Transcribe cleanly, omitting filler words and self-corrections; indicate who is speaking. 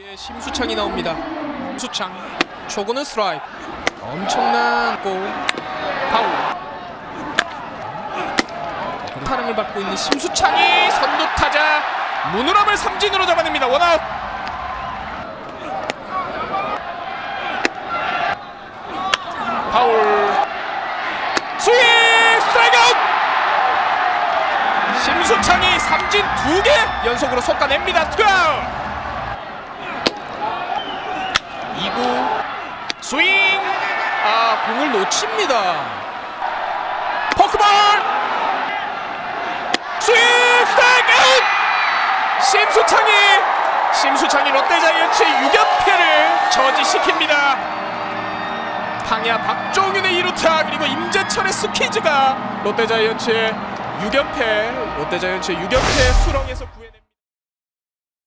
Speaker 1: 심수창이 나옵니다. 수창 초구는 스트라이크. 엄청난 공 파울. 타령을 받고 있는 심수창이 선두타자 문우람을 삼진으로 잡아냅니다. 원아웃. 파울. 스윙 스트라이크 아웃. 심수창이 삼진 2개 연속으로 솎아냅니다. 투아웃. 2구 스윙. 공을 놓칩니다. 포크볼 스윙 스트라이크 아웃. 심수창이 롯데자이언츠 6연패를 저지시킵니다. 방야 박종윤의 2루타 그리고 임재철의 스퀴즈가 롯데자이언츠의 6연패 수렁에서